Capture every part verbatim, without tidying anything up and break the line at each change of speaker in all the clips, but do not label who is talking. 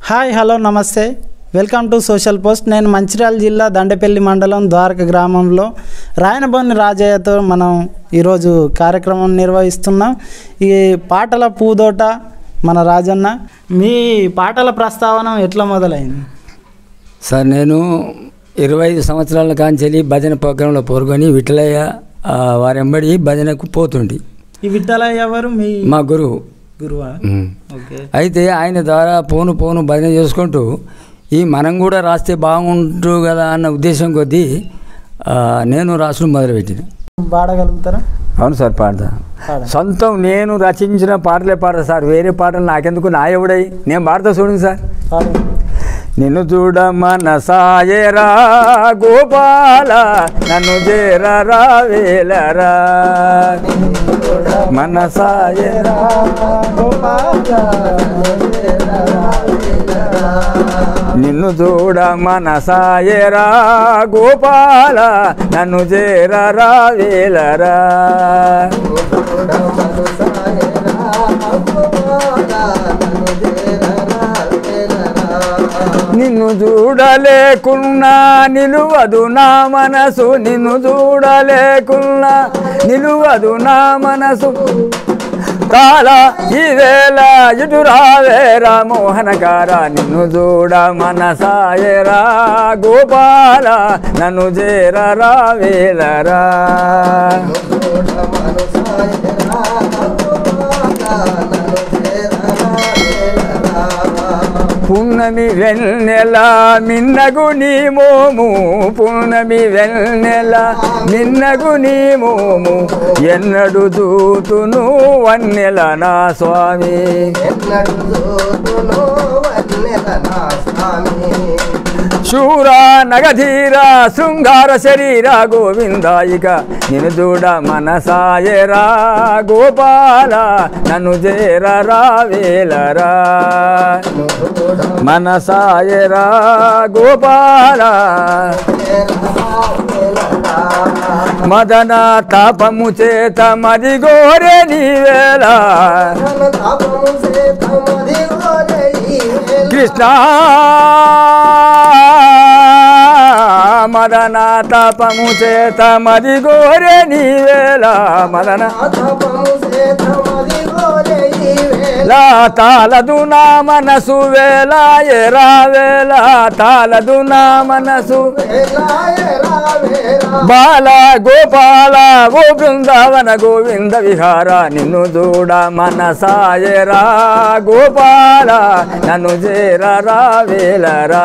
Hi hello నమస్తే welcome to social post. నేను మంచిర్యాల జిల్లా దండపల్లి మండలం ద్వారక గ్రామంలో రాయనబోని రాజయ్యతో మనం ఈరోజు కార్యక్రమం నిర్వహిస్తున్నాం. ఈ పాటల పూదోట మన రాజన్న, మీ పాటల ప్రస్తావన ఎట్లా మొదలైంది?
సార్, నేను ఇరవై ఐదు సంవత్సరాల కాంచెలి భజన ప్రోగ్రాంలో పాల్గొని విఠలయ్య వారెంబడి భజనకు పోతుండి. ఈ
విఠలయ్య ఎవరు? మీ
మా గురువు.
గురువా?
ఓకే. అయితే ఆయన ద్వారా పోను పోను భజన చేసుకుంటూ ఈ మనం కూడా రాస్తే బాగుంటు కదా అన్న ఉద్దేశం కొద్దీ నేను రాసుడు మొదలుపెట్టిన.
పాడగలుగుతారా?
అవును సార్, పాడతా. సొంతం నేను రచించిన పాటలే పాడతా సార్, వేరే పాటలు నాకెందుకు, నా ఎవడై నేను పాడతా. చూడండి సార్. నిన్ను చూడ మనసాయరా గోపాల, నన్ను చేరరా వేలరా, మనసాయరా గోపాల, నిన్ను చూడ మనసాయరా గోపాల, నన్ను చేరరా వేలరా, నిన్ను చూడలేకున్నా నిలువదు నా మనసు, నిన్ను చూడలేకున్నా నిలువదు నా మనసు, కాల ఇవేళ ఇటు రావేరా మోహనకార, నిన్ను చూడ మనసాయరా గోపాల, నన్ను చేరరా వేలరా, పున్నమి వెన్నెల మిన్నగు నీ మోము, పున్నమి వెన్నెల మిన్నగు నీ మోము, ఎన్నడు దూతును వన్నెల నా స్వామి, శూరా నగధీర శృంగార శరీర గోవిందాయిక, నిన్ను చూడ మనసాయరా గోపాల, నన్ను చేరరా వేలరా, మనసాయరా గోపాల, మదన తాపము చేత మది గోరే నీవేళ, కృష్ణ మదన తాపము చేత మది గోరే నీవేళ, మదన లా తాళదు నా మనసు వేళ ఎరా వేళ, తాళదు నా మనసు బాల గోపాల, ఓ బృందావన గోవింద విహార, నిన్ను చూడ మనసాయరా గోపాల, నన్ను చేరరా వేలరా,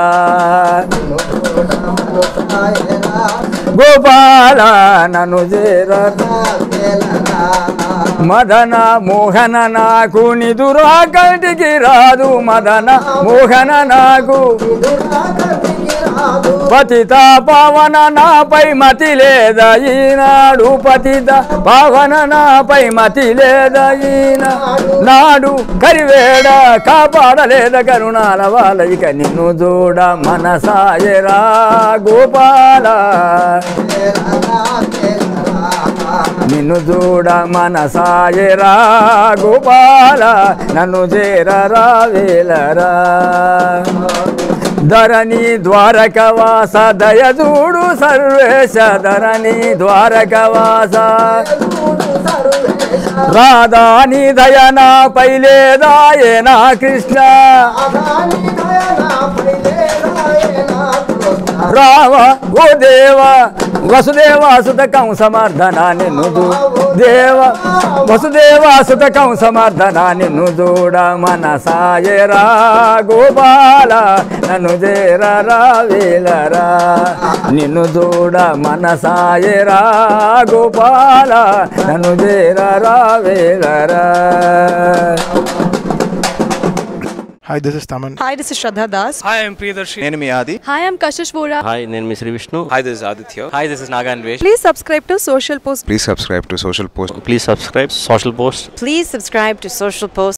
గోపాల నన్ను చేరరా, మదన మోహన నాకు నిదురా కంటికి రాదు, మదన మోహన నాకు పతిత పావన నాపై మతి లేదా ఈనాడు, పతిత పావన నాపై మతి లేదా ఈనాడు, నాడు కరివేడ కాపాడలేద కరుణాల వాళ్ళ, ఇక నిన్ను చూడ మనసాయరా గోపాల, నిన్ను చూడ మనసాయరా గోపాల, నన్ను చేరరా వేలరా, ధరణి ద్వారకవాస దయచూడు సర్వేశ, ధరణి ద్వారకవాస రాధాని దయనా పైలేదాయేనా కృష్ణ, రామ ఓ దేవ వసుదేవాసుత కంసమర్దన, నిన్ను దేవ వసుదేవాసుత కంసమర్దన, నిన్ను చూడ మనసాయరా గోపాల, నన్ను చేరరా వేలరా, నిన్ను చూడ మనసాయరా గోపాల, నన్ను చేరరా వేలరా.
Hi, this is Taman.
Hi, this is Shraddha Das.
Hi, I'm Priyadarshi.
Nenu mi Adi.
Hi, I'm Kashish Vora.
Hi, name is Sri Vishnu.
Hi, this is Aditya.
Hi, this is Naga and Vesh.
Please subscribe to Social Post.
Please subscribe to Social Post.
Please subscribe Social Post.
Please subscribe to Social Post.